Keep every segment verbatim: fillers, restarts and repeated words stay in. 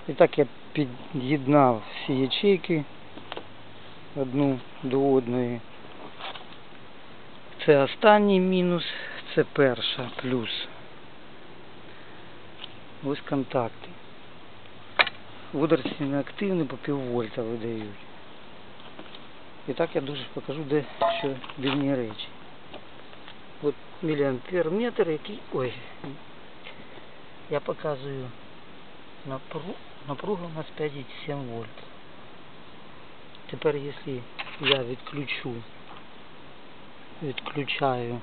І так я під'єднав всі ячейки одну до одної. Це останній мінус, це перша плюс. Ось контакти. Водорості неактивні, по піввольта видають. І так я дуже покажу, де що дивні речі. От міліампер метр, який... Ой, я показую напругу, напруга у нас п'ять і сім вольт. Тепер, якщо я відключу, відключаю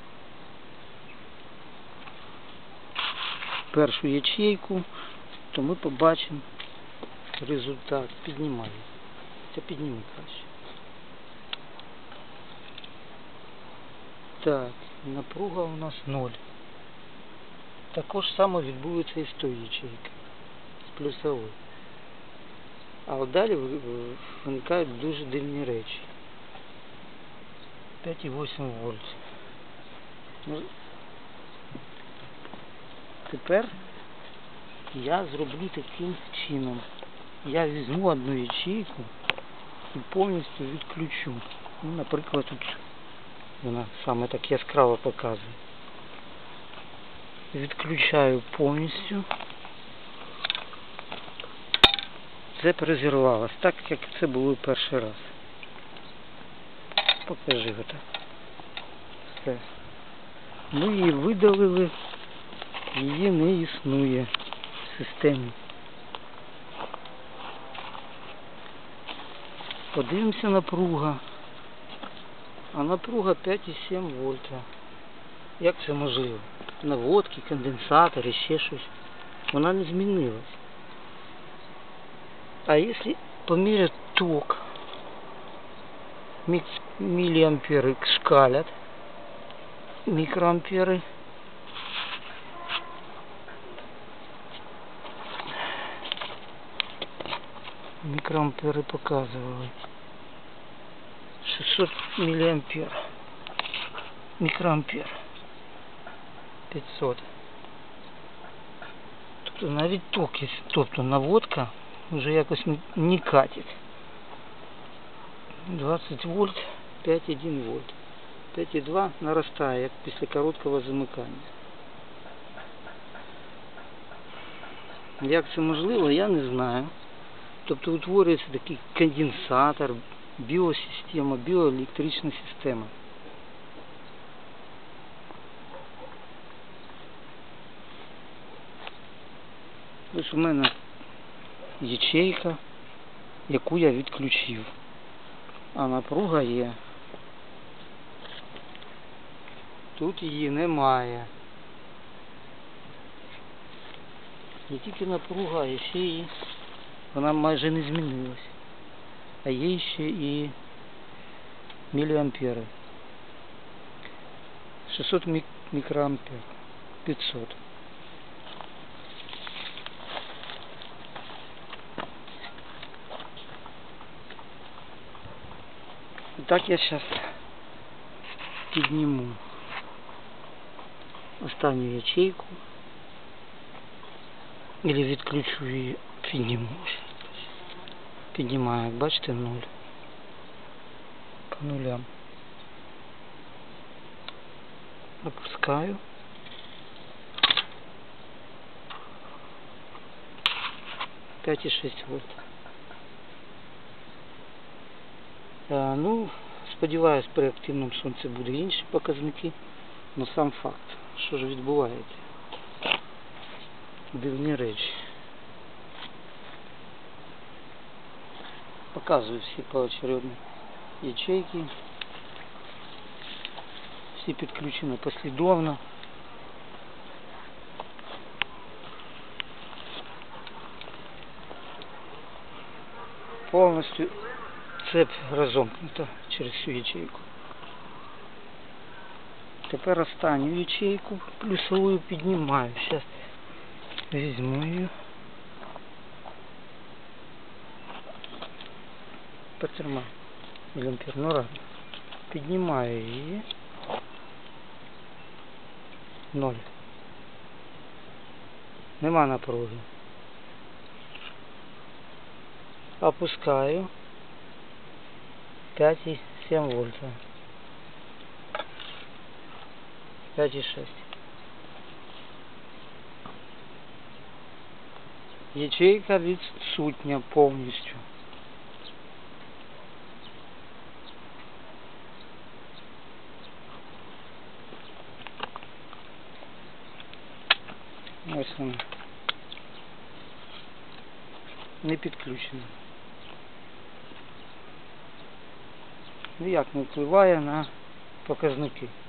першу ячейку, то ми побачимо результат. Піднімаю. Це підніме краще. Так, напруга у нас ноль. Також саме відбудеться і з тої ячейки, з плюсової. А от далі виникають дуже дивні речі. п'ять і вісім вольт. Ну, тепер я зроблю таким чином. Я візьму одну ячейку і повністю відключу. Ну, наприклад, тут вона саме так яскраво показує. Відключаю повністю. Це перезірвалось, так як це було перший раз. Покажи отак. Все. Ми її видалили, її не існує в системі. Подивимося напруга. А напруга п'ять і сім вольта. Як це можливо? Наводки, конденсатори, ще щось. Вона не змінилась. А если померить ток, миллиамперы шкалят, микроамперы, микроамперы показывают шестьсот миллиампер, микроампер пятьсот. Тобто навіть ток є, тобто наводка вже якось не катить. двадцять вольт, п'ять і один вольт. п'ять і два наростає, як після короткого замикання. Як це можливо, я не знаю. Тобто утворюється такий конденсатор, біосистема, біоелектрична система. Ось у мене ячейка, яку я відключив. А напруга є. Тут її немає. Не тільки напруга, а ще і вона майже не змінилась. А є ще і міліампери. шістсот мікроампер. п'ятсот. Так я сейчас підніму останню ячейку или відключу її, підніму. Піднімаю, як бачите, нуль. По нулям. Опускаю. п'ять і шість вольт. А, ну, сподіваюсь, при активному сонці буде інші показники, але сам факт, що ж відбувається. Дивні речі. Показую всі поочередно ячейки. Всі підключені послідовно. Повністю цепь разомкнута через всю ячейку. Тепер останню ячейку плюсовую піднімаю. Зараз візьму її. Потримаю. Міліампер, ну рано. Піднімаю її. Ноль. Нема напруги. Опускаю. пять и семь вольта. пять и шесть. Ячейка відсутня повністю. Ось вона. Не підключена. Ніяк не впливає на показники.